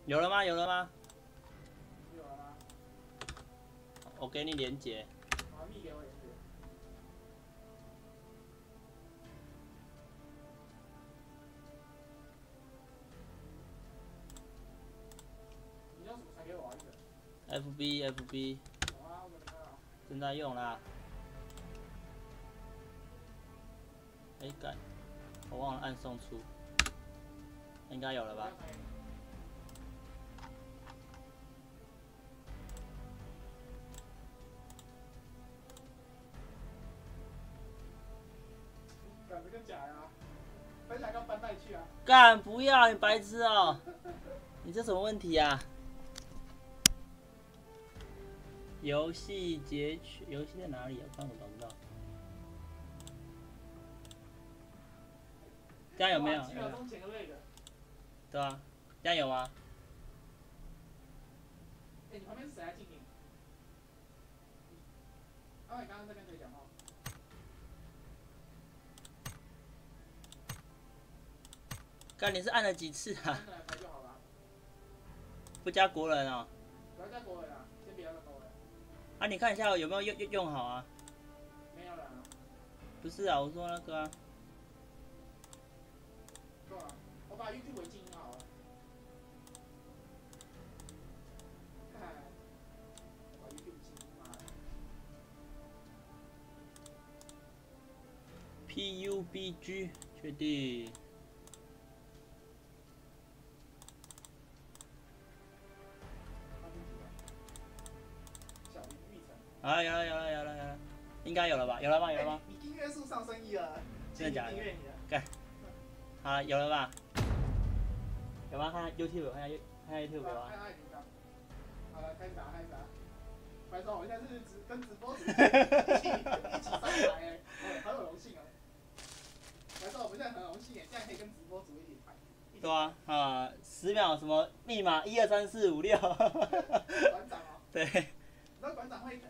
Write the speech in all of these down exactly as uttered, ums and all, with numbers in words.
有了吗？有了吗？ 有了吗？ 我给你连结。 好，密给我连结。你用什么传给我啊？一个。 F B F B。 好啊，我没看到。 正在用啦。哎、欸，干，我忘了按送出。应该有了吧？ 干这个假呀！分享到班带去啊！ 干，不要，你白痴哦、喔！你这什么问题啊？游戏截取，游戏在哪里啊？我看我找不到。这样有没有？ 几秒钟前的那个。 对啊，这样有吗？ 哎、欸，你旁边是谁在静音？啊，你刚刚在跟谁讲话？ 干，你是按了几次啊？ 来就好了。 不加国人哦、喔。 不要加国人啊，先不要加国人。 啊，你看一下有没有用用用好啊？ 没有了、啊。 不是啊，我说那个啊。 对啊，我把 YouTube 静音好了。看，我把 YouTube 静音嘛。 P U B G 确定。啊，有了有了有了有了，应该有了吧？有了吗？有了吗？ 你订阅数上升一了， 真的假的？ 订阅你了。 干，好，有了吧？有吗？看看 YouTube， 看下看下 YouTube 有吗？ 好了，开始啊，开始啊！白说，我现在是直跟直播主一起一起上台哎，很有荣幸啊！白说，我们现在很荣幸哎，现在可以跟直播主一起拍。 对啊，啊，十秒什么密码一二三四五六。 馆长哦。 对。 你知道馆长会？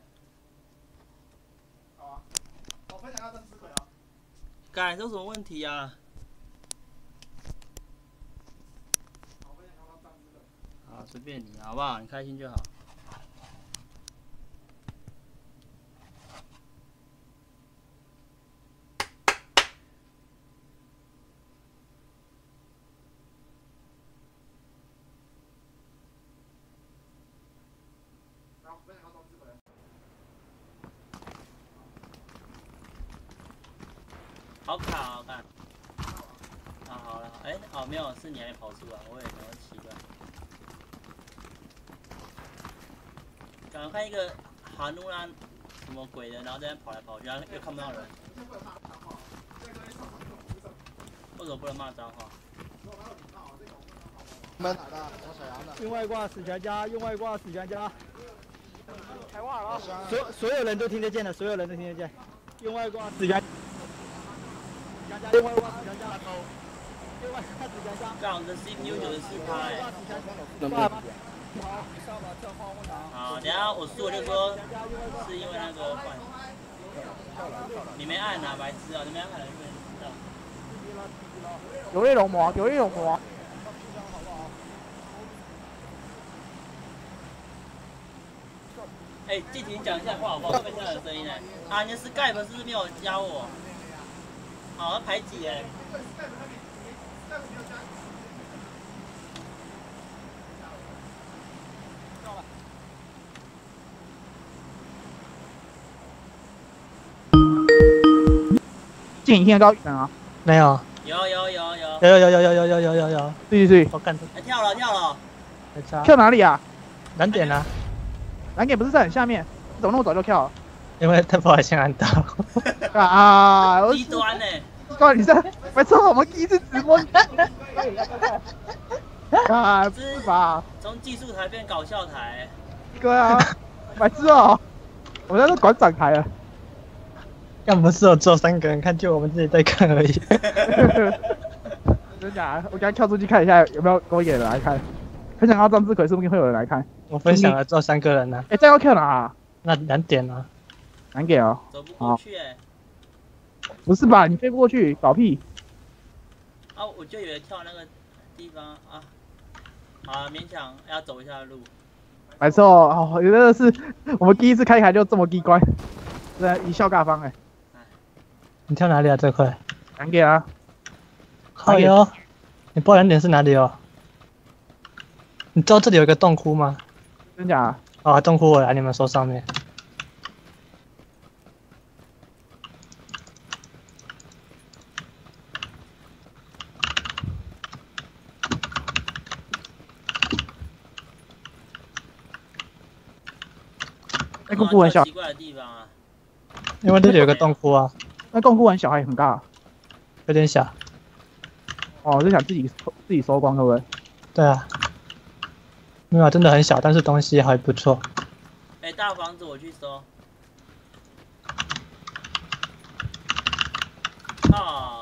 好啊，我分享到郑思奎哦。 干，这有什么问题啊？ 好，分享到张思奎。 好，随便你，好不好？你开心就好。 好，分享到张思奎。 好卡好看。啊，好了，哎、欸，哦，没有，是你还没跑出来，我也觉得奇怪。刚刚看一个哈努拉什么鬼的，然后在那跑来跑去，然后又看不到人。为什么不能骂脏话？ 们用外挂死全家，用外挂死全家。 开挂了， 所所有人都听得见的，所有人都听得见。用外挂死全。用外挂死全家。用外挂死全家。 干，我的 C P U 九十四趴哎。好，等下我输我就说是因为那个换。你没按啊，白痴啊！你没按，你不能知道。 有翼龙魔，有翼龙魔。 哎、欸，具体讲一下话好不好？会不会有声音呢？啊，你的 Skype 是不是没有加我？好，要排挤哎。 静音听得到语声啊？ 没有。 有有有有。 有有有有有有有有有。 对对对。 我看。 哎、跳了跳了。 跳哪里啊？ 蓝点啊。 蓝点不是在很下面，怎么那么早就跳了？ 因为他不好先按到。 啊！ 低端呢？ 对，你这没错，我们第一次直播。啊，是吧？ 从技术台变搞笑台。 对啊，白痴哦！我在这馆长台了。 干不是有只有三个人看，就我们自己在看而已。 真假？我刚跳出去看一下有没有勾引人来看。分享到张志奎，说不定会有人来看。 我分享了只有三个人呢、啊。 哎、欸，这要跳哪、啊？ 那难点啊。 难给哦。 走不过去哎、欸。 不是吧？你飞不过去，搞屁！ 啊，我就以为跳那个地方啊。 好，勉强要走一下路。 没错，哦，真的是我们第一次开台就这么低关，真的贻笑大方哎。 你跳哪里啊？这块？ 难给啊。 好哟。你爆燃点是哪里哦？你知道这里有一个洞窟吗？ 真假？ 啊，洞窟我来你们说上面。 那洞窟很小。 奇怪的地方啊。 因为这里有个洞窟啊。 那洞窟很小还很大？ 有点小。 哦，我就想自己自己收光，对不对？ 对啊。没有，真的很小，但是东西还不错。 哎、欸，大房子我去收。啊！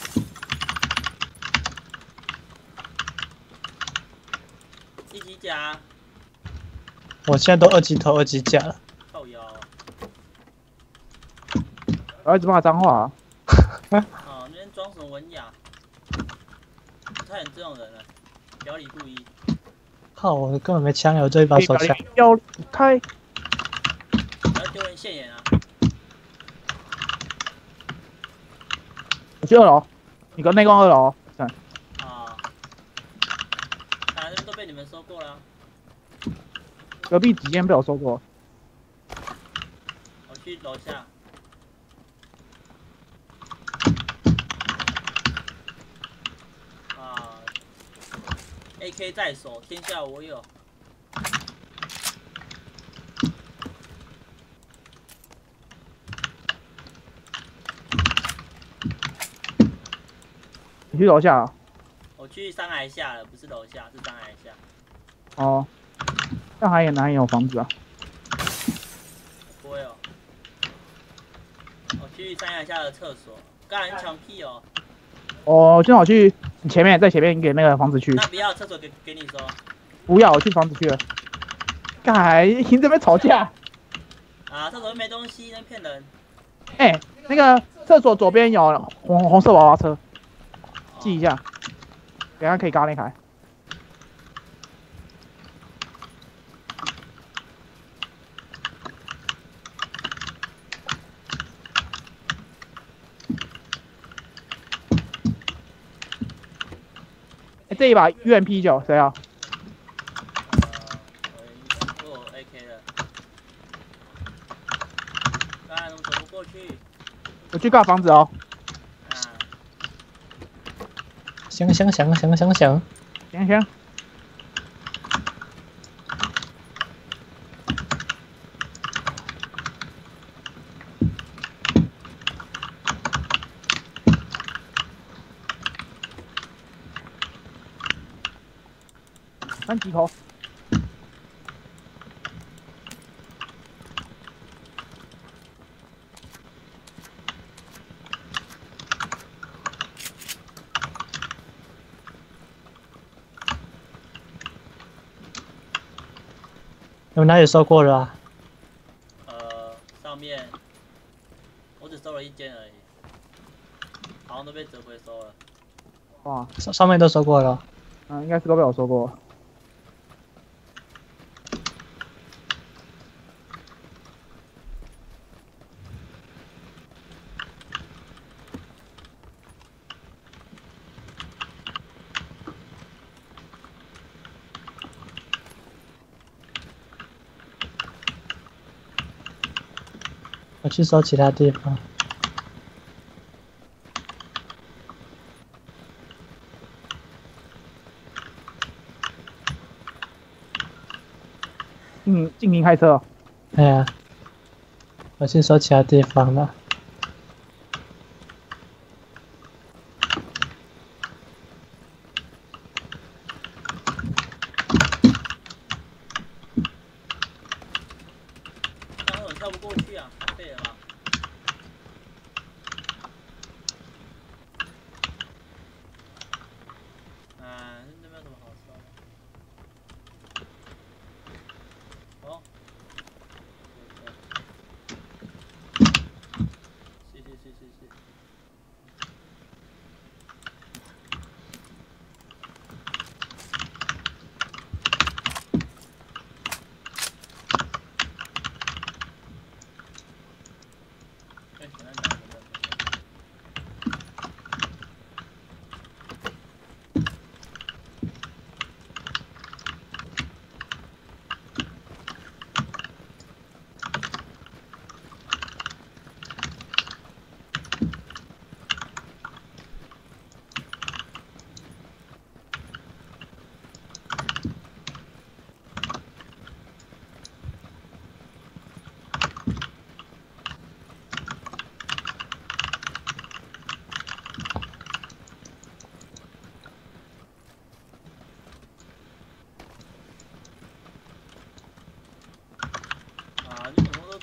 一级甲。 我现在都二级头、二级甲了。 靠腰。 我一直骂脏话啊！ 哦，那边装什么文雅？他很这种人了，表里不一。 靠！我根本没枪，我这一把手枪。 要开。 不要丢人现眼啊！ 我去二楼，你跟内攻二楼。对。 啊。看来这边都被你们收过了。 隔壁几间被我收过。 我去楼下。啊 ，A K 在手，天下我有。 你去楼下啊？ 我去山崖下了，不是楼下，是山崖下。 哦。上海也哪里有房子啊？ 不会哦。我去山崖下的厕所，刚才抢屁哦。 哦，正好去你前面，在前面给那个房子去。 那不要厕所给给你收。 不要，我去房子去了。干，你这边吵架。 啊，厕所没东西，那骗人。 哎、欸，那个厕所左边有红红色娃娃车，记一下，等下可以嘎那台。欸、这一把 U M P 九谁啊？ 呃，我 A K 了。刚才怎么走不过去？ 我去盖房子哦。 啊。 行行行行行行。 行行。三级头。 你们哪里收过了啊？ 呃，上面我只收了一间而已，好像都被折回收了。 哇， 上上面都收过了。 嗯，应该是都被我收过。 我去搜其他地方。 嗯，进行开车。 哎呀，我去搜其他地方了。 刚刚跳不过去啊，太废了吧？啊，那边有什么好说的？哦。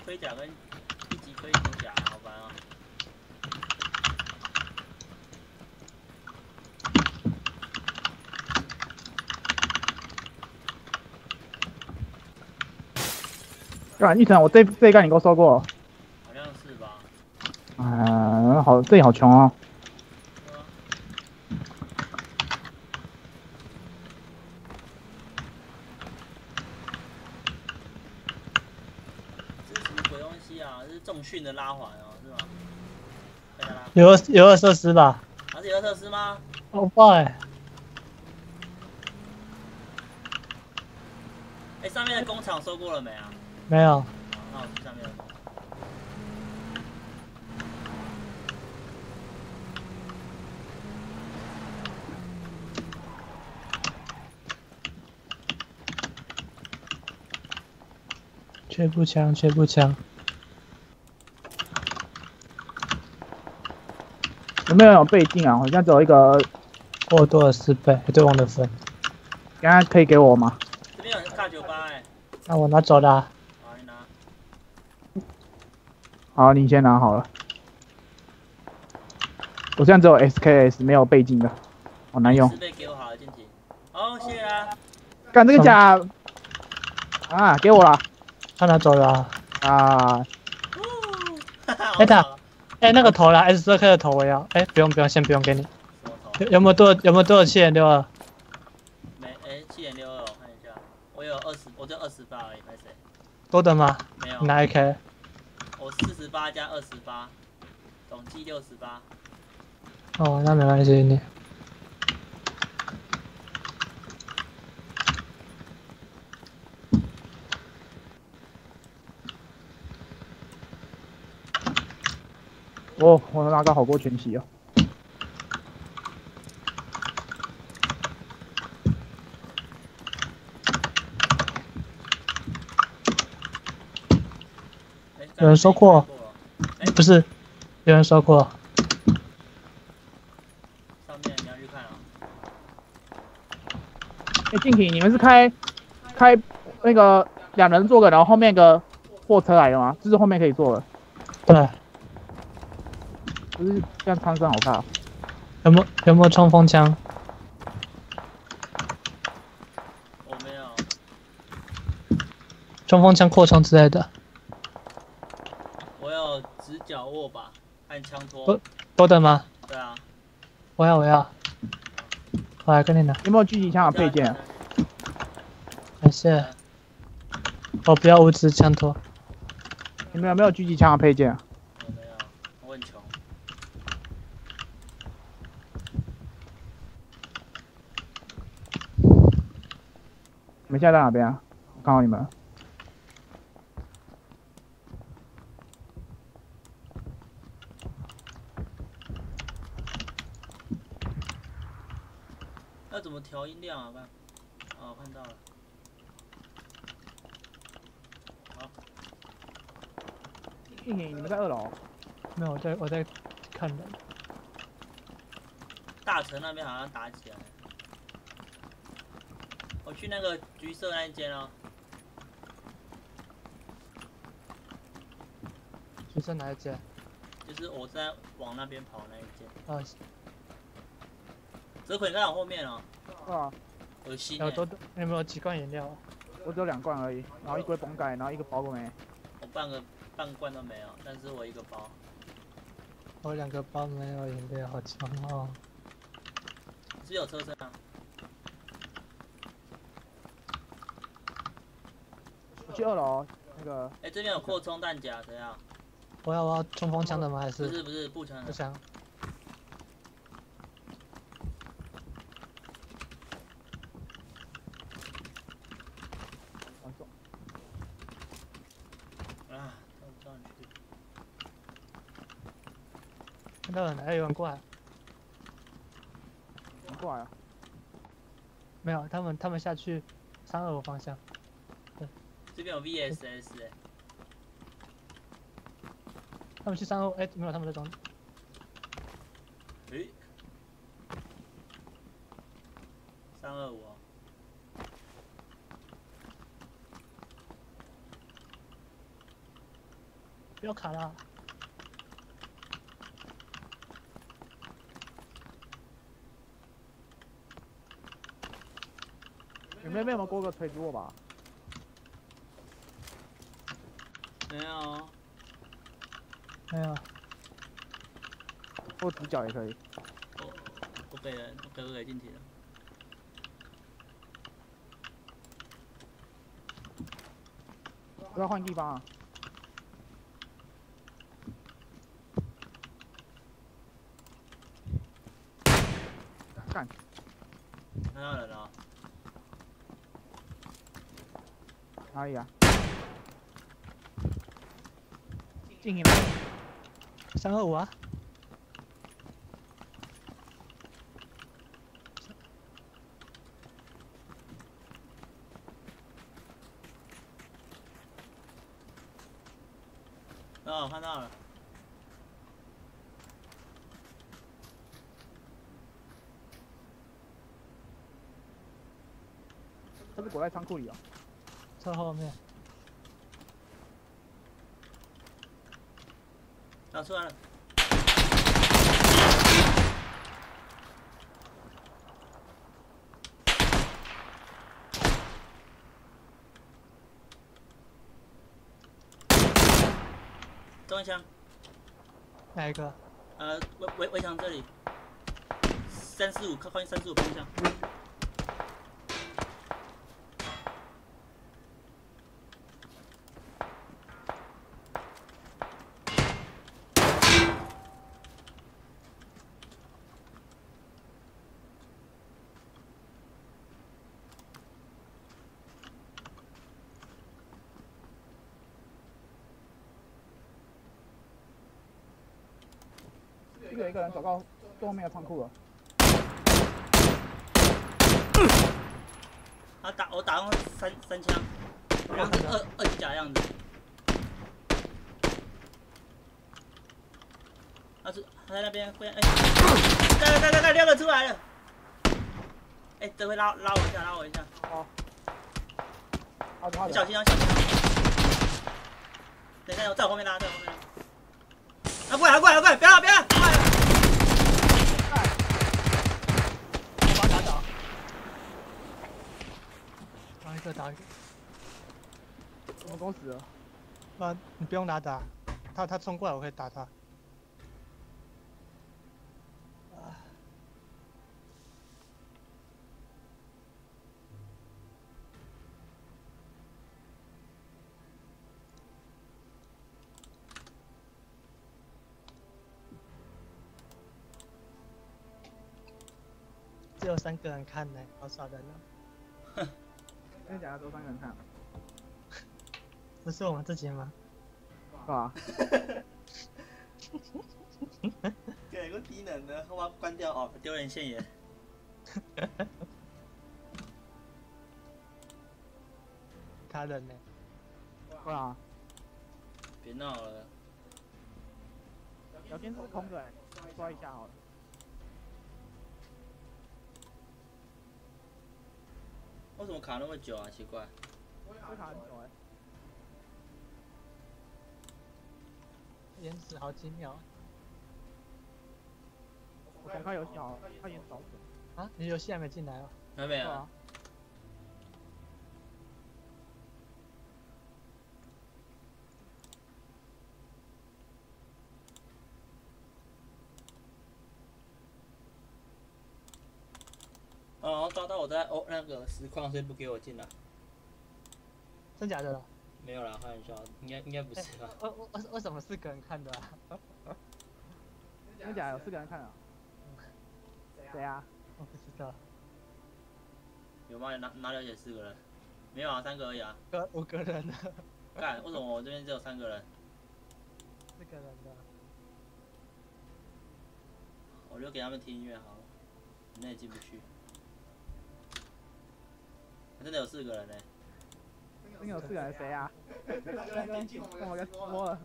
盔甲跟一级盔甲，好烦啊！ 干玉成，我这这一杆你给我收过。 好像是吧？ 嗯，好，这里好穷哦。 这是什么鬼东西啊？这是重训的拉环哦，是吗？ 有二有二设施吧？ 它是有特斯吗？ 好棒哎！ 哎，上面的工厂收过了没啊？ 没有。 好，那我去上面的工厂。 缺步枪，缺步枪。 有没有有倍镜啊？好像只有一个过多了四倍，对王的分。 刚刚可以给我吗？ 这边有 K 九八哎。 那我拿走啦。 好，你拿。 好，你先拿好了。我现在只有 S K S 没有倍镜的，好难用。 十倍给我好了，静婷。好，谢谢啦。 干这个甲啊，给我了。 他拿走了啊。 啊。 哎他，哎那个头啦 ，S 二 K 的头我要。哎，不用不用，先不用给你。有有没有多有没有多少七点六二？ 没，哎，七点六二，我看一下，我有二十，我就二十八而已，没谁。 多的吗？ 没有。 拿 A K。 我四十八加二十八，总计六十八。 哦，那没关系，你。 哦，我拿个好过全息哦。 有人收过？不是，有人收过。 上面你要去看啊。 哎，静婷，你们是开开那个两人坐个，然后后面一个货车来的吗？就是后面可以坐的。 对。 不是这样穿身好看啊。 有没有有没有冲锋枪？ 我没有。 冲锋枪、扩充之类的。 我有直角握把和枪托。 多多的吗？ 对啊。 我要我要。我来跟你拿。 有没有狙击枪的配件？ 感谢。我不要物资枪托。 你们有没有狙击枪的配件？ 我没有，我很穷。 你们现在在哪边啊？我看到你们。 要怎么调音量啊？看，哦，看到了。好。 静婷，你们在二楼？ 没有，我在我在看人。 大城那边好像打起来了。我去那个橘色那一间哦。 橘色哪一间？ 就是我在往那边跑那一间。 啊。 泽奎，你在我后面哦。 啊。 恶心、 欸。有多多，你有没有几罐饮料？ 我只有两罐而已，然后一堆绷带，然后一个包都没。 我半个半罐都没有，但是我一个包。 我两个包没有饮料，好穷哦。 只有车身啊。 我去二楼那个。 哎、欸，这边有扩充弹夹，怎样？ 我要我要冲锋枪的吗？还是？ 不是不是步枪。 步枪。 啊，上不上去。 看到人了，哎，有人过来。 人过来啊？ 没有，他们他们下去三二五方向。对。 这边有 V S S 哎、欸。 他们去三二，哎，没有，他们在中。 诶。三二五。 不要卡了。 有没有没有过个锤子我吧？ 没有。 没有。 或直角也可以。 我我给了，我给我给进体了。 我要换地方啊！干！ 看到人了。 哪里啊？进你们。 三二五啊！ 哦，看到了。 他是躲在仓库里哦。 车后面。 啊，出来了。中一枪。 哪一个？ 呃，围围围墙这里。三四五，靠靠近三四五方向。 这个有一个人走到最后面的仓库了。 他打我打中三三枪，样子二二级甲样子。他是他在那边会哎，干干干干，六个出来了。哎，这回拉拉我一下，拉我一下。 哦。好的好的。 小心啊，小心啊！等一下，我在我后面拉，在我后面拉。啊，过来过来过来，不要了不要了！过来。 我把他打倒。打一个打一个。 我们公死了。 那你不用拿打，他他冲过来我可以打他。只有三个人看呢，好少人啊！ 真的假的？都三个人看。 不是我们自己吗？ 是吧？ 给个低能的，我关掉哦，丢人现眼。 他人呢？ 对啊。 别闹了。 聊天室是空的，刷一下好了。 为什么卡那么久啊？奇怪。 会卡很久哎。 延迟好几秒。 我重开游戏好了，他延迟好久。 啊？你游戏还没进来哦？ 还没啊。哦，抓到我在哦那个实况，所以不给我进来。 真假的啦？ 没有啦，开玩笑，应该应该不是吧？ 为为为什么四个人看的啊？ 真假的有四个人看啊？谁啊？ 我不知道。 有吗？哪哪里有写四个人？没有啊，三个而已啊。 个五个人的。 干，为什么我这边只有三个人？ 四个人的。 我就给他们听音乐好了，那也进不去。真的有四个人呢、欸。 真的有四个人，谁啊？让我给说了。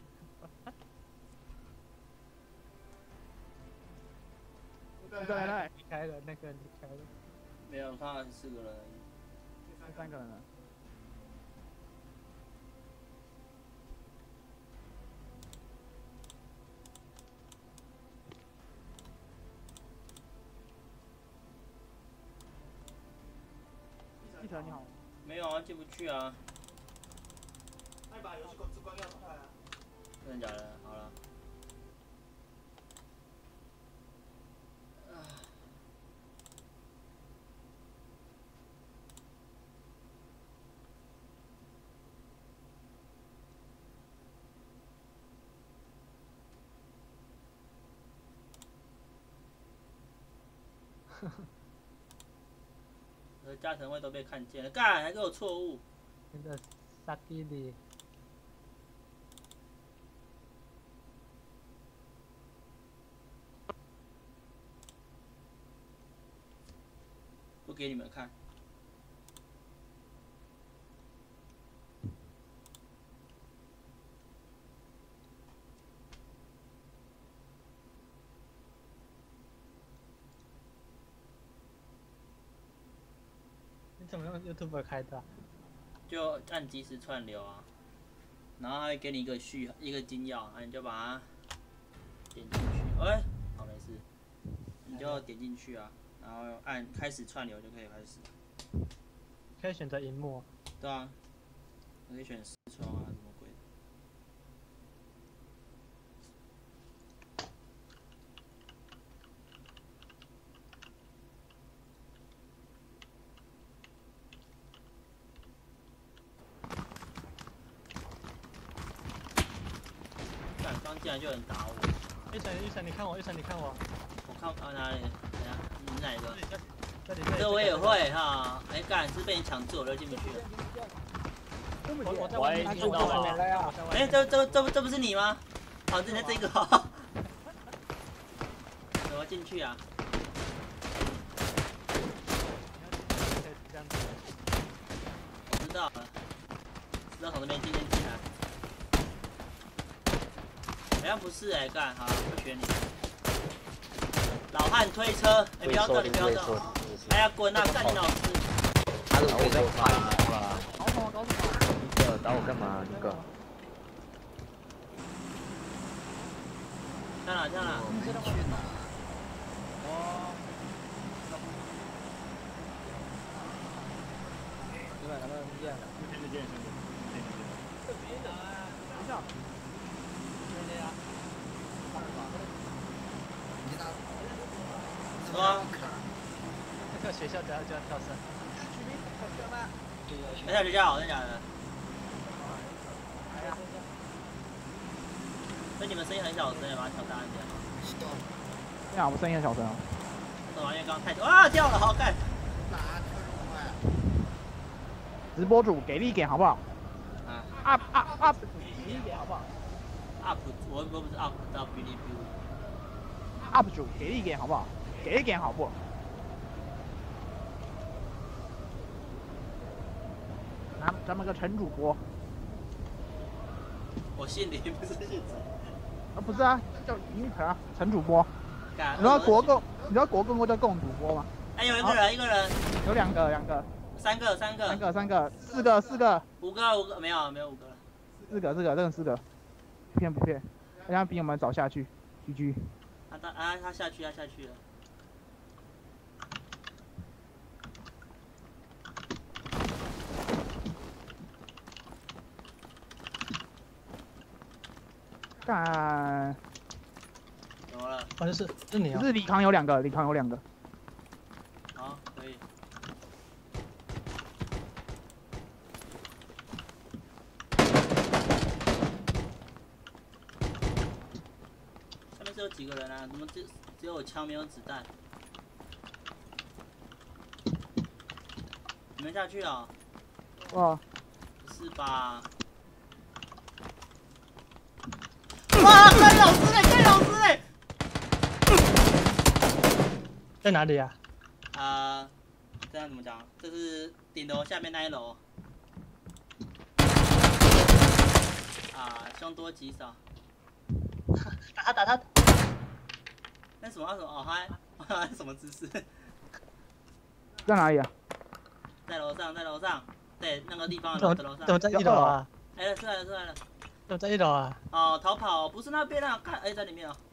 对对对， 离开了，那个离开了。 没有，看到是四个人而已。 三个人了。 ，你好。 没有啊，进不去啊。 那你把游戏公司关掉快啊！ 真的假的？好了。我的加成位都被看见了，干还给我错误。 那个萨基里， 不给你们看。 你怎么用 YouTube 开的、啊？ 就按即时串流啊，然后它会给你一个序一个金钥，啊你就把它点进去，哎、欸，好没事，你就点进去啊，然后按开始串流就可以开始。 可以选择荧幕。 对啊，可以选视窗啊，什么鬼的。干，刚进来就有人打我。 玉成，玉成，你看我，玉成，你看我。 我看啊哪里？等下，你哪一个？ 这里，这里。 这我也会哈。哎、欸，干，是被你抢住，我就进不去了。 我我在外面看到了。 哎、欸，这这这这不是你吗？好，这这个。怎么进去啊？我知道了，知道从这边进进进来。好像不是哎、欸，干好，我选你。老汉推车，哎、欸，不要动，你不要动。哎呀，滚啊！干你老师！ 他是我在打了。 搞什么？搞什么？ 你个打我干嘛？你个。 上哪？上哪？ 你去哪？ 哦。对吧？咱们见了。 见见见见见。 等一下。对呀。 什么？ 这个学校等下就要跳绳。 在下学校，真的假的？所以你们声音很小声，把它调大一点。 对啊，我声音很小声啊。 这玩意刚太啊掉了，好干。 直播主给力一点好不好？ 啊 ，up up up， 给力一点好不好 ？up， 我我不是 up， 到哔哩哔哩。 up 主给力一点好不好？给力一点好不好？咱咱们个陈主播。 我姓林，不是姓陈。 啊，不是啊，叫林晨啊，陈主播。 干。 你知道国共，你知道国共或叫共主播吗？ 哎，有一个人，一个人。 有两个，两个。 三个，三个。 三个，三个，四个，四个。 五个，五个，没有，没有五个了。 四个，四个，真的四个。不骗不骗，大家比我们早下去 ，G G。 他他啊，他下去，他下去了。 干。 怎么了？ 好像是是你啊。 是李康有两个，李康有两个。 好，可以。下面是有几个人啊？怎么只只有枪没有子弹？你们下去啊？ 哇！ 不是吧？哇！干老师嘞！干老师嘞！ 在哪里啊？ 啊、呃，这样怎么讲？这是顶楼下面那一楼。啊，凶多吉少。 打他打他！ 那什么什么哦，他什么姿势？ 在哪里啊？ 在楼上，在楼上，对，那个地方怎么的楼上。 怎么在一楼啊？ 哎，出来了，出来了。 怎么在一楼啊？ 哦，逃跑，不是那边啊，看，哎，在里面哦。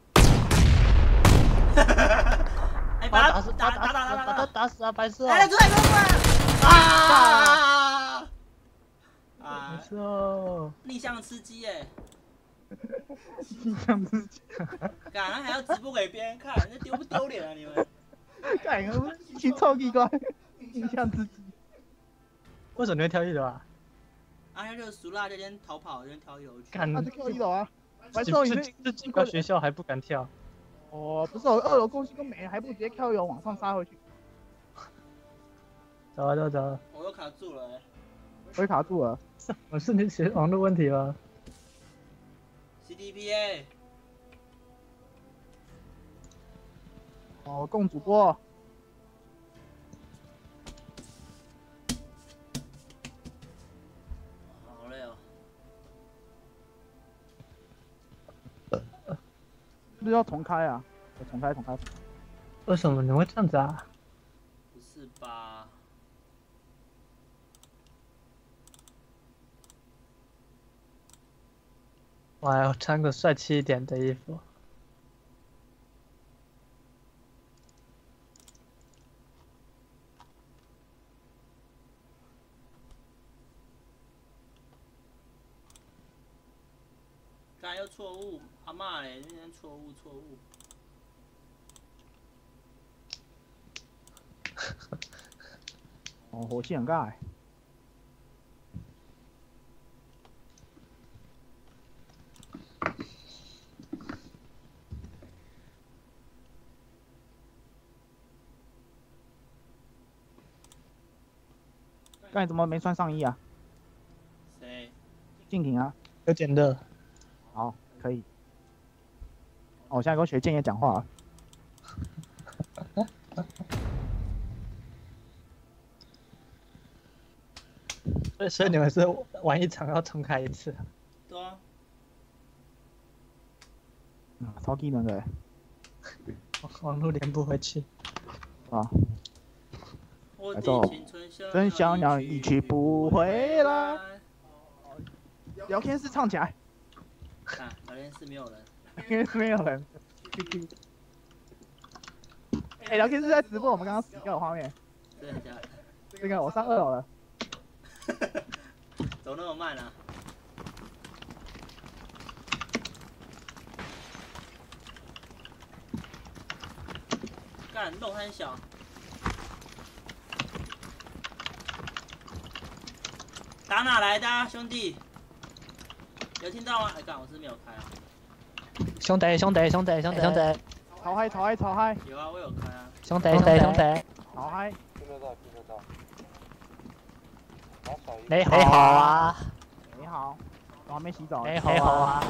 哎，把他打打打打打打打打打死啊，白痴啊！ 哎，出来，出来！ 啊！啊！ 没事哦。 逆向吃鸡哎！ 印象自己， 干，他还要直播给别人看，这丢不丢脸啊你们？ 干，一群臭地瓜，印象自己。 为什么你会跳一楼啊？ 啊，他就是熟辣，就先逃跑，就先跳一楼去。 干， 他就跳一楼啊！白自昼你自自己个学校还不敢跳。 哦，不是我二楼攻击都没了，还不直接跳一楼往上杀回去？ 走啊走走。 我又卡住了哎。 我也卡住了。 我是你写网络问题吗 C D P A。 哦，共主播。 好累哦。 是不是要重开啊？我重开重开。 为什么你会这样子啊？ 不是吧？ 我还要穿个帅气一点的衣服。 刚才又错误，阿嬷嘞，那天错误错误。 哦，火气很大哎。刚才怎么没穿上衣啊？ 谁？ 静婷啊。 有点热。 好，可以。哦，我现在跟学建业讲话了。 所以所以你们是玩一场要重开一次？ 对啊。 啊，超技能的。 网络连不回去。 啊。 我的青春真小鸟一去不回来。聊天室唱起来。 看，聊天室没有人。 因为没有人。哎、欸，聊天室在直播我们刚刚死掉的画面。 真的假的？ 这个我上二楼了。 走那么慢啊？干，洞很小。打哪来的、啊、兄弟？有听到吗？哎，干，我是没有开啊。 兄弟，兄弟，兄弟，兄弟，兄弟。 超嗨，超嗨，超嗨！ 有啊，我有开啊。 兄弟，兄弟，兄弟。 超嗨！ 听得到，听得到。 你好啊！ 你好，我还没洗澡。 你好啊！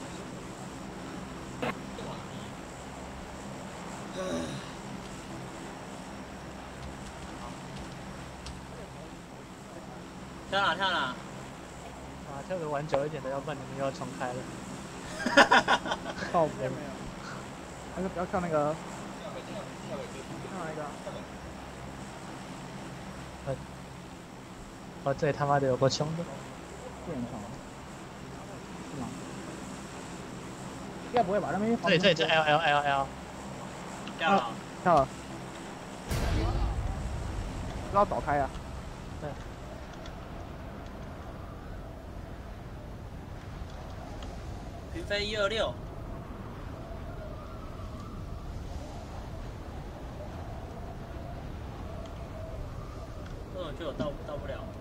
跳哪跳哪？ 啊，跳的玩久一点的，要不然你们又要重开了。 靠背。那个不要跳那个。跳哪一个？ 呃，我这里他妈的有够穷的。 这很穷。是吗？应该不会吧？那边。 这里这里这 L L L L。 跳了。 跳了。不要早开啊。 对。 云飞一二六。这种就有到到不了。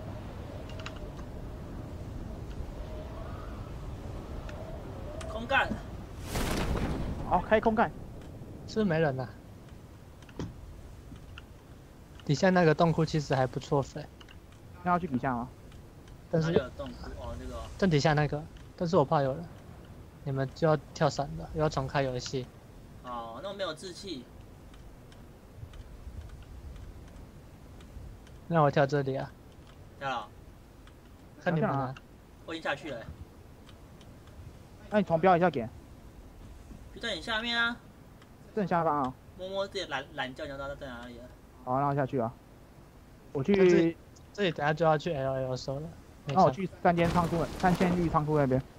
空干。 好，开空干。 是不是没人啊？底下那个洞窟其实还不错飞。 那要去底下吗？ 但是有洞窟哦，这个。 正底下那个，但是我怕有人，你们就要跳伞的，又要重开游戏。 哦，那我没有志气。 那我跳这里啊。 跳了。 看你们啊。 我已经下去了。 那你重标一下给。 就在你下面啊。 正下方啊。 摸摸自己懒懒觉，你知道它在哪里了？ 好，那我下去啊。我去。 这里等下就要去 L L 收了。 那我去三间仓库，三千绿仓库那边。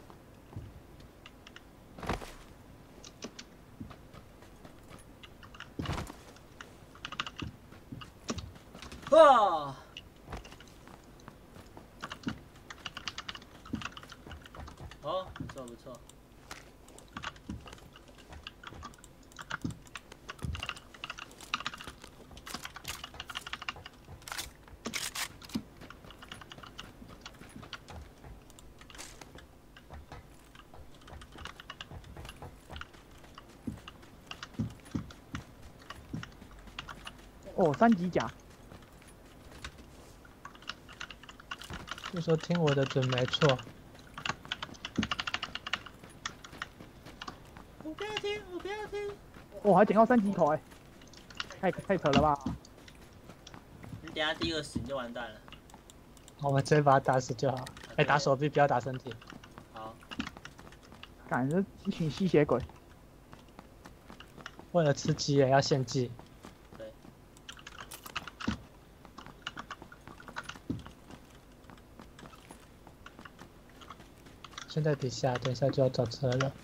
哇！ 哦，不错不错。 哦，三级甲。 就说听我的准没错。 我不要听，我不要听。 哦，还捡到三级口哎、太太扯了吧！ 你等下第一个死你就完蛋了。 我们直接把他打死就好。哎、欸，打手臂不要打身体。 好。 感觉一群吸血鬼。 为了吃鸡也要献祭。 对。 现在底下，等一下就要找车了。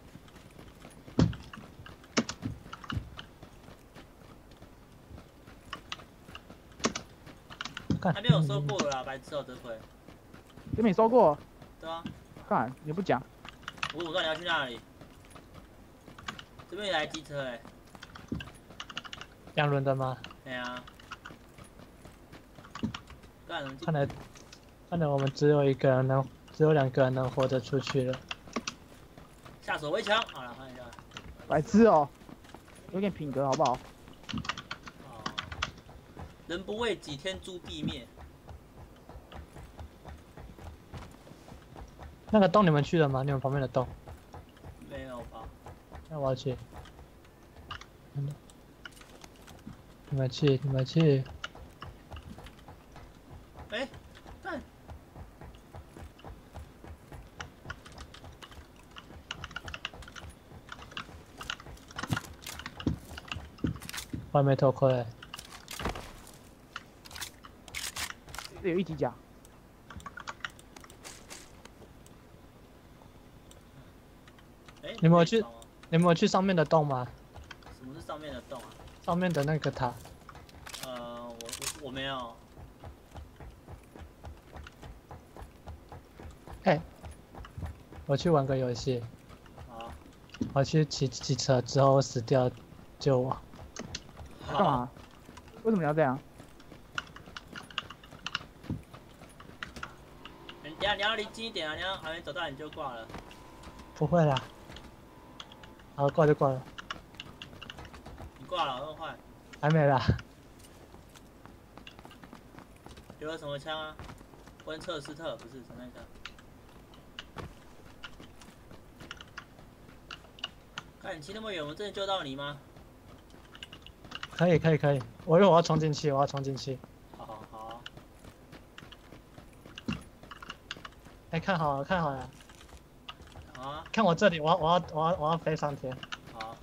还没有收过啦，白痴哦，这回。 有没收过？ 对啊。 干，你不讲。 我怎么知道你要去那里？这边有台机车哎、欸。 两轮的吗？ 对啊。干什么？ 看来，看来我们只有一个人能，只有两个人能活着出去了。 下手为强，好了，看一下。 白痴哦，有点品格好不好？ 人不为己，天诛地灭。 那个洞你们去了吗？你们旁边的洞？ 没有吧？ 那我要去。你们去，你们去。 哎、欸，干！ 我还没头盔。 这有一级甲。 哎、欸， 你们有去？你们有去上面的洞吗？ 什么是上面的洞啊？ 上面的那个塔。 呃，我我我没有。 哎、欸，我去玩个游戏。 好。 我去骑骑车之后死掉，救我。 干嘛？为什么要这样？ 你要你要离近一点啊！你要还没走到你就挂了。 不会啦。好，挂就挂了。 你挂了，那么快？ 还没啦。 有了什么枪啊？温彻斯特不是什么枪？看你骑那么远，我真的救到你吗？ 可以可以可以，我因为我要冲进去，我要冲进去。 好好好。 哎、欸，看好了看好了。 啊！ 看我这里，我要我要我要我要飞上天。 好。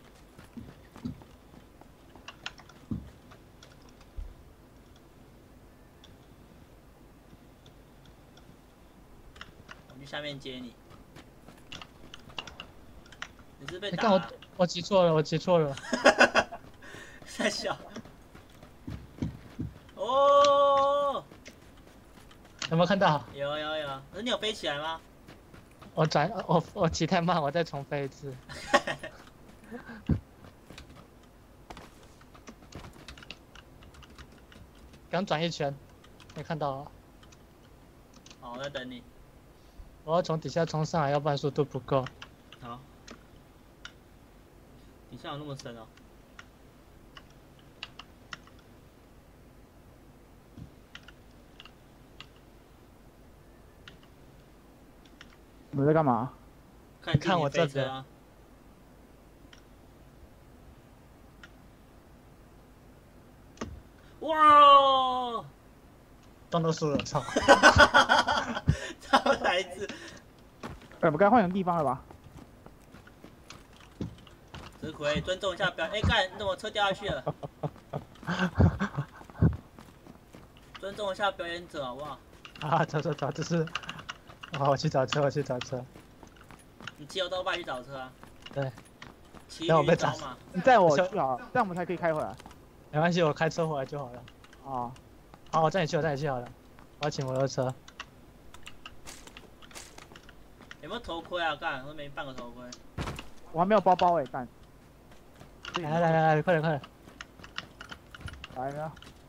我去下面接你。你是被打、啊？ 你看我我骑错了，我骑错了。 太小。哦。 有没有看到？ 有有有。可是你有飞起来吗？ 我转我我骑太慢，我再重飞一次。刚转一圈，没看到啊。 好，我在等你。 我要从底下冲上来，要不然速度不够。 好。底下有那么深哦？ 你们在干嘛？ 看看我这边。 哇！ 洞都输了，操！ 超来一次。 哎，我该换个地方了吧？ 子奎，尊重一下表。哎、欸，干，那我车掉下去了。尊重一下表演者，好不好？ 啊，走走走，这是。好，我去找车，我去找车。 你骑油豆瓣去找车啊？ 对。 骑让我被砸嘛。 你载我去好，这样我们才可以开回来。 没关系，我开车回来就好了。 啊。 好，我载你去，我载你去好了。我要骑摩托车。 有没没有头盔啊？干，我都没半个头盔。 我还没有包包哎，干。 来来来来，快点快点！ 来了。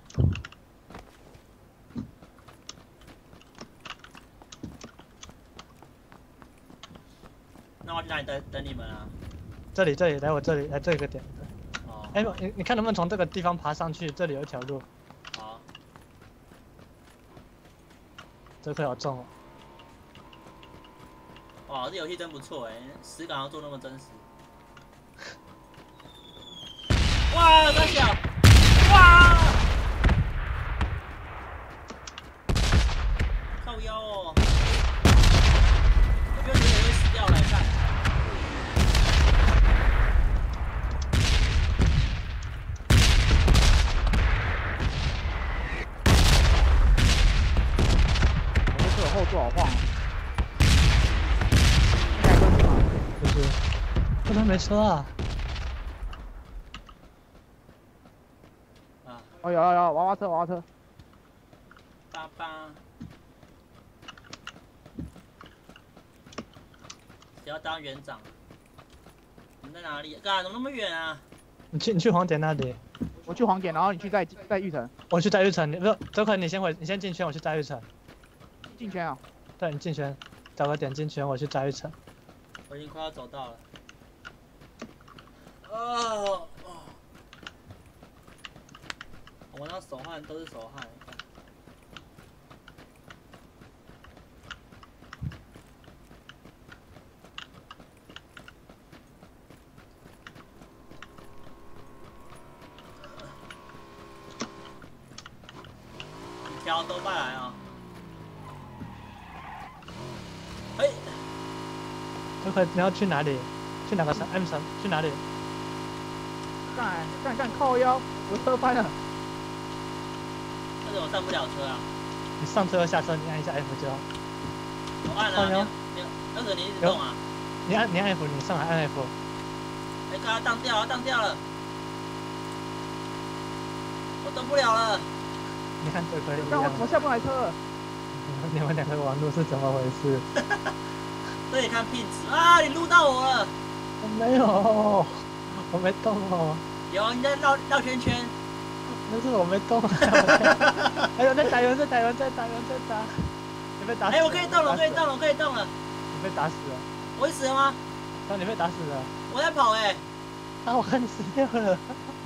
那我去哪里等等你们啊？ 这里这里，来我这里来这个点。 哦。 哎，你你看能不能从这个地方爬上去？这里有一条路。 好。 这颗好重哦。 哇，这游戏真不错哎，实感要做那么真实。哇，大小！哇！靠腰哦！我觉得你也会死掉来看。 我这车后座好晃。应该都是吗？ 不是，不能没车啊。 哦，有有有，娃娃车，娃娃车。 爸爸，谁要当园长？你在哪里？干，怎么那么远啊？ 你去你去黄点那里。 我去黄点，然后你去在在玉城。 我去在玉城，你不是周可，你先回，你先进圈，我去在玉城。 进圈啊？ 对，你进圈，找个点进圈，我去在玉城。 我已经快要走到了。哦。 我那手汗都是手汗。你挑都拜来啊！哎， 周可，你要去哪里？去哪个城 ？M 城？去哪里？ 干干干靠腰，我车翻了。 为什么上不了车啊？ 你上车和下车，你按一下 F 就好。 我按了，你你那个你一直动啊？ 你按你按 F，你上来按 F。 哎，刚刚荡掉了，荡掉了，我动不了了。 你看这可以。 但我怎么下不来车？ 你们两个网络是怎么回事？ 这里看拼词啊！你录到我了。 我没有，我没动哦。 有，你在绕绕圈圈。 但是我没动啊！哎呦，在打人，在打人，在打人，在打！你被打死了！ 哎，我可以动了，我可以动了，我可以动了！ 你被打死了！ 我会死了吗？ 啊，你被打死了！ 我在跑哎！ 啊，我看你死掉了！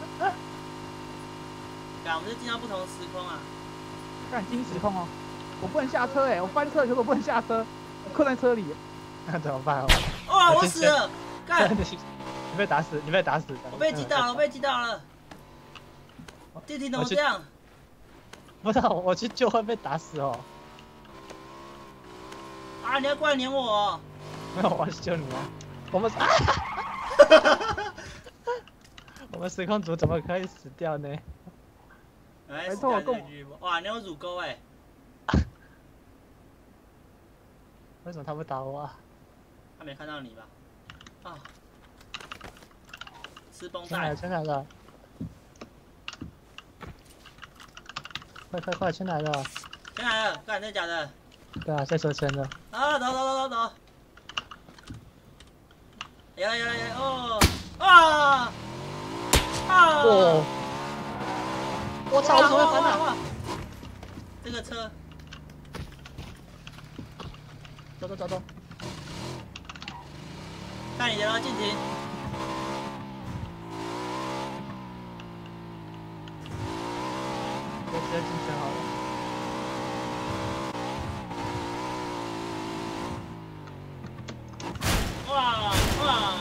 干，我们是进到不同时空啊！ 干金时空哦！我不能下车哎，我翻车，可是我不能下车，我困在车里。 那怎么办？ 哇，我死了！干！ 你被打死，你被打死！ 我被击倒了，我被击倒了！ 弟弟怎么这样？ 不知道，我去救会被打死哦。 啊！你要过来撵我、哦？ 没有，我要去救你啊！我们啊！我们时空组怎么可以死掉呢？ 没错，我够。哇，你有乳沟哎！ 为什么他不打我啊？ 他没看到你吧？啊！吃绷带。 圈来了，圈来了！ 快快快，圈来了！ 圈来了，干，真的假的？ 对啊，在收圈了。 啊，走走走走走！有了有了有了！哦啊啊！ 哦！我操！我怎么会翻了？ 这个车， 走走走走！ 看你的了，静停。 我直接进圈好了。 哇哇！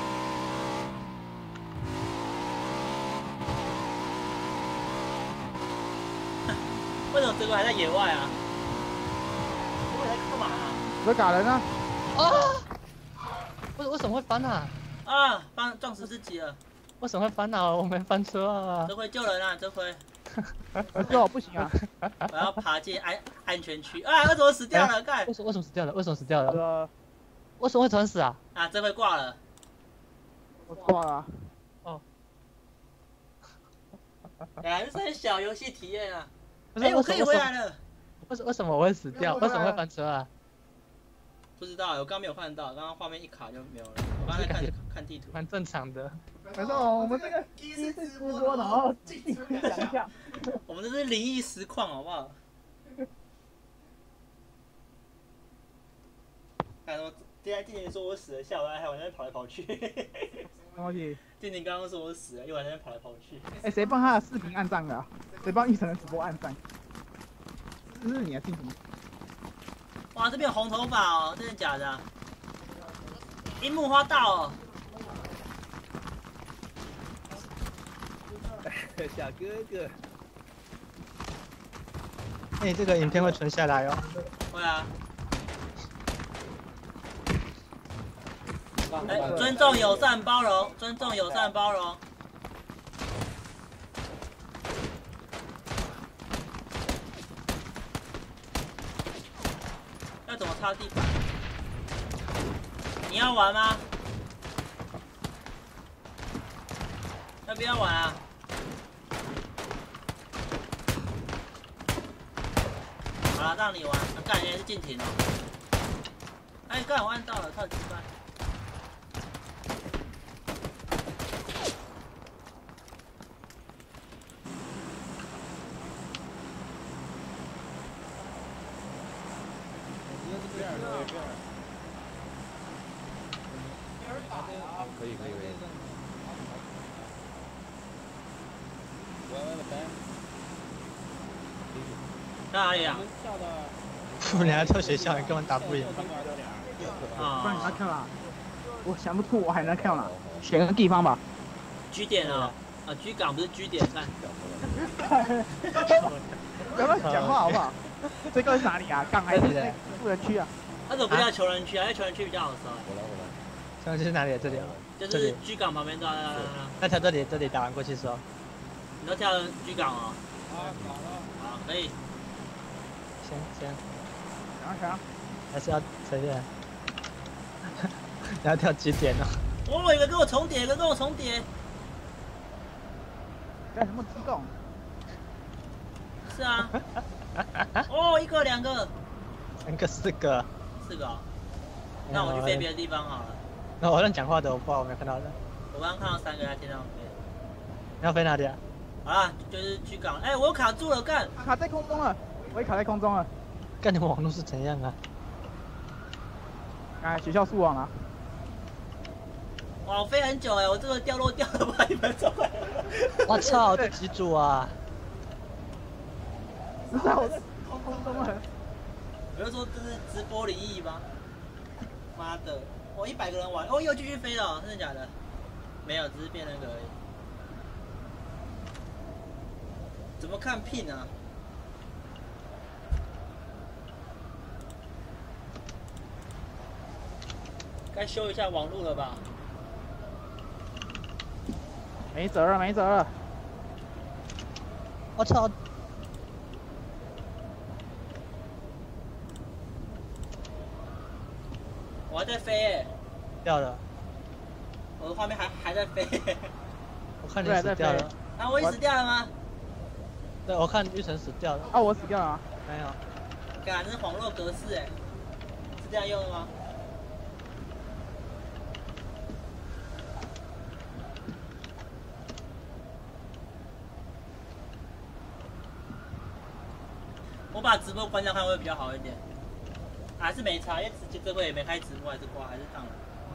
为什么这个还在野外啊？这个在干嘛啊？ 我打人啊！ 啊！为为什么会翻啊？ 啊！翻撞死自己了！ 为什么会翻啊？我没翻车啊！ 这回救人啊！这回。 这我不行啊！ 我要爬进安安全区啊！我怎么死掉了？干！ 为什为什么死掉了？为什么死掉了？ 呃， 为什么会突然死啊？ 啊，这回挂了。 我挂了。 哦。 哎，这是小游戏体验啊！ 哎， 我可以回来了。 为什为什么我会死掉？为什么会翻车啊？ 不知道，我刚刚没有看到，刚刚画面一卡就没有了。我刚才看看地图。 蛮正常的。 没错，我们这个第一次直播，然后进去讲一下。 我们这是灵异实况，好不好？看什么？今天静婷说我死了，吓我一跳，我在那边跑来跑去。 东西。 静婷刚刚说我死了，又在那边跑来跑去。 哎，谁帮他的视频按赞的啊？谁帮玉成的直播按赞？这是你的静婷。 哇，这边有红头发哦，真的假的、啊？樱木花道哦。 小哥哥。 哎，这个影片会存下来哦。 会啊。哎，尊重、友善、包容，尊重、友善、包容。要怎么擦地板？你要玩吗？要不要玩啊？好了，让你玩。干，原来是静婷哦。哎，干，我按到了，靠鸡巴。 可以可以可以。 在哪里啊？ 你还跳学校，你根本打不赢。 啊。 不然你要跳哪？我想不出我还能跳哪，选个地方吧。 G 点啊，啊 G 港不是 G 点，看。 不要乱讲话好不好？这个是哪里啊？港还是富人区啊？ 那怎么不叫球人区啊？因为球人区比较好搜。 我来我来。 现在是哪里？这里啊。 就是 G 港旁边的。 那跳这里，这里打完过去说。 你都跳 G 港哦。 啊，好了。 好，可以。 行行。 想想。 还是要随便。你要跳几点呢？ 哦，有个跟我重叠，有个跟我重叠。 干什么激动？ 是啊。哦，一个、两个。 三个、四个。 四个、哦。那我去飞别的地方好了。 那我让讲话的，我不知道我没有看到人。 我刚刚看到三个在天上飞。 你要飞哪里啊？ 好啦，就是去港。哎、欸，我又卡住了，干！ 卡在空中了，我也卡在空中了。 干，你们网络是怎样啊？ 哎，学校速网啊。 哇，我飞很久哎、欸，我这个掉落掉了快一分钟哎。 我操，这几组啊！ 不是我在空中了。 我就说这是直播灵异吗？妈的，我一百个人玩，哦，又继续飞了，真的假的？没有，只是变那个而已。怎么看 pin 啊？该修一下网路了吧？ 没辙了，没辙了。 我操！ 我还在飞哎、欸， 掉了。 我的画面还还在飞、欸。 我看你死掉了。 啊，我也死掉了吗？ 对，我看玉成死掉了。 啊，我死掉了啊？ 没有。 干，这是网络格式哎、欸，是这样用的吗？我把直播关掉看会比较好一点，还是没差，因为直接这回也没开直播，还是挂，还是上了。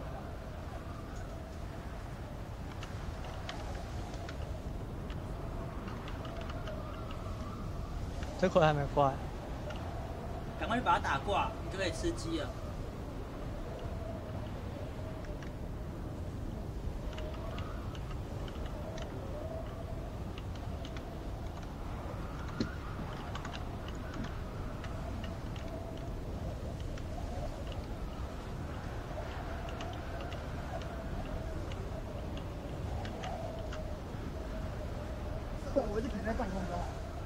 这回还没挂。 赶快去把它打挂，你就可以吃鸡了。 我就停在半空中。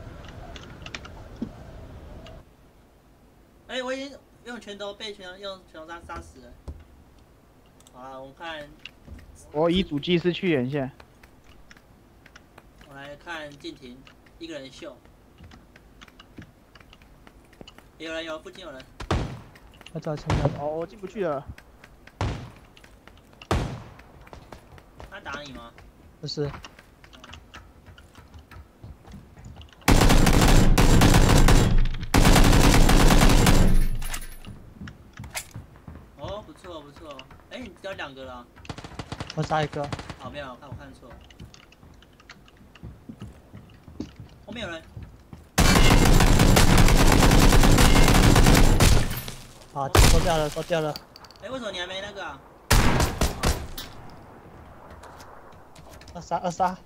哎、欸，我已经用拳头被拳用拳头杀杀死了。好了，我们看。 我以主技师去连线。 我来看静婷一个人秀。有人有，附近有人。 要找前面。 哦，我进不去了。 他打你吗？ 不是， 哦，不错不错。哎，你只有两个了。 我杀一个。 哦，没有，看我看错。后面有人。 好，收掉了，收掉了。 哎，为什么你还没那个啊？ 二杀二杀。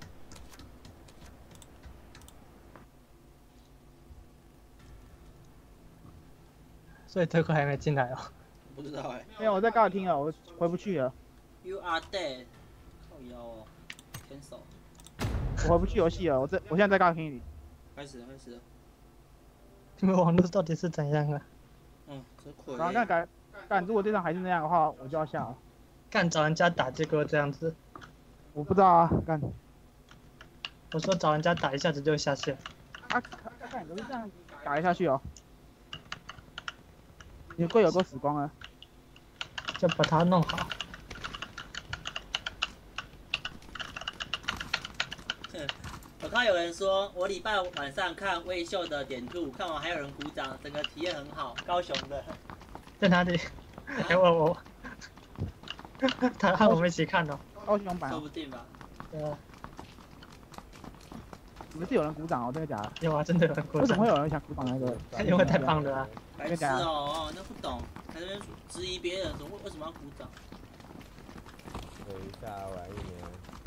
所以推快还没进来哦。 不知道哎。 没有，我在高尔厅了，我回不去了。 You are dead。靠腰哦，天手。 我回不去游戏了，我这我现在在高尔厅里。 开始了开始了。 你们网络到底是怎样啊？ 嗯，这亏。 然后那改干，如果对上还是那样的话，我就要下了。 干找人家打，结果这样子。 我不知道啊，干。 我说找人家打一下子就下线。 啊，干怎么这样打下去哦？你队友都死光了。 就把它弄好。 我看有人说，我礼拜晚上看魏秀的点兔，看完还有人鼓掌，整个体验很好。高雄的。 在哪里？哎、我我。他和我们一起看的、哦。 高雄版、哦。 说不定吧。 对啊。 你们是有人鼓掌哦，真的假的？ 有啊，真的有人鼓掌。 为什么会有人想鼓掌那个？ 因为太胖了啊。 白痴哦，那不懂，还在那边质疑别人，怎么为什么要鼓掌？ 等一下，玩一年。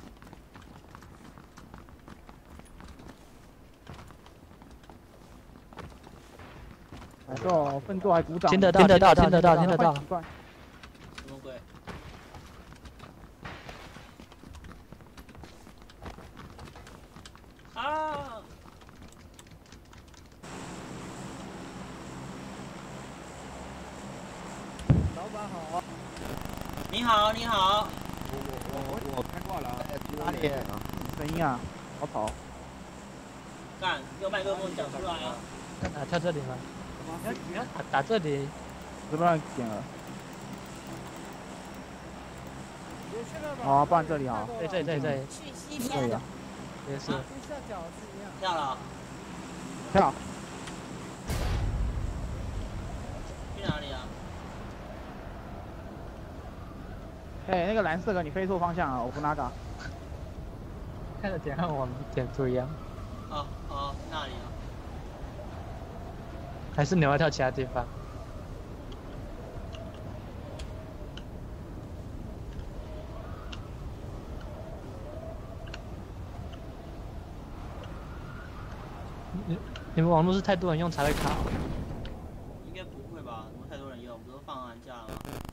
哎，这奋斗还鼓掌。 听得到，听得到，听得到，听得到。 什么鬼？啊！ 老板好。 你好，你好。 我我我我开挂了啊！ 哪里？声音啊，好吵。 干，用麦克风讲出来啊！ 啊，跳这里吗？你要你要打打这里。 怎么让点了？好、哦，不然这里啊。 对对对对。 去西天的。 也是。 跟下饺子一样。 跳了。 跳。 去哪里啊？ 哎、欸，那个蓝色的你飞错方向了，我不那个。 看的点和我们点不一样。 哦哦，那里啊。 还是你要跳其他地方？你你们网络是太多人用才会卡、哦？ 应该不会吧？怎么太多人用？不是放寒假了吗？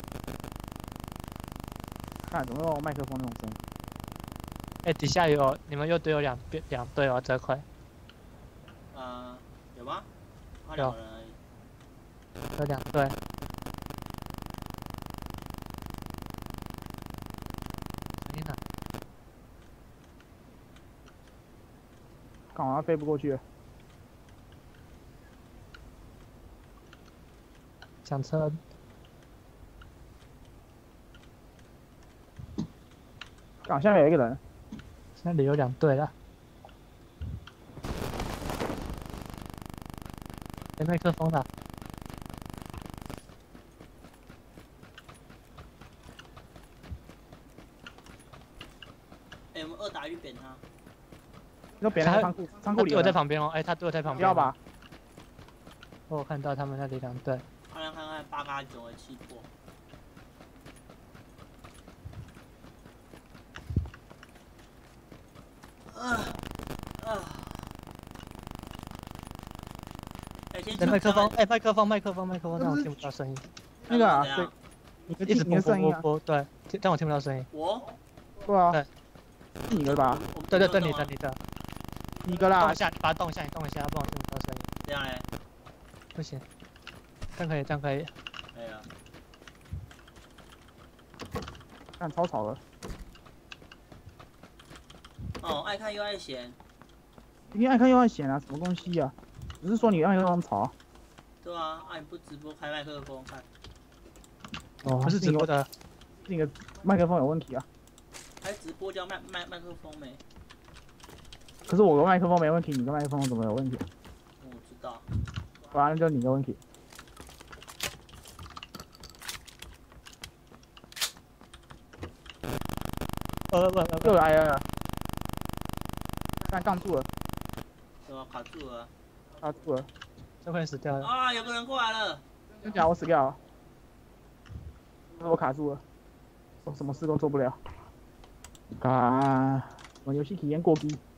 看怎么用麦克风那种声音？ 哎、欸，底下有你们又队有两边两队哦，这块。 呃，有吗？有两个人而已。 有两队。天哪！ 干嘛飞不过去？ 抢车。 刚下面有一个人。 那里有两队了。没麦克风的。 哎、欸，我们二打一扁他。 那别人仓库仓库里。 他队友在旁边哦，哎、欸，他队友在旁边。 不要吧。 我有看到他们那里两队。 看看看看八嘎九的气魄。啊啊！哎、欸，先麦克风，哎、欸，麦克风，麦克风，麦克风，让我听不到声音。 那个啊，对，你一直你的声音啊， 对，但我听不到声音。 我？ 对啊。 对。 是你的吧？ 对对对，你的你的。 你的啦。 动一下，把它动一下，你动一下，不然我听不到声音。 这样嘞？ 不行。这样可以，这样可以。 可以啊。 看超吵的。 哦，爱看又爱嫌。 你爱看又爱嫌啊，什么东西啊？只是说你爱看很吵。 对啊，啊你不直播开麦克风看。 哦， 不是直播的， 是你的麦克风有问题啊。 还直播叫麦麦麦克风没？ 可是我的麦克风没问题，你的麦克风怎么有问题？ 我知道。 反正就是你的问题。 呃不不又来了，但杠住了， 对吧？卡住了。 卡住了。 这快死掉了。 啊，有个人过来了。 真假？我死掉了。我卡住了，我什么事都做不了。啊，我游戏体验过低。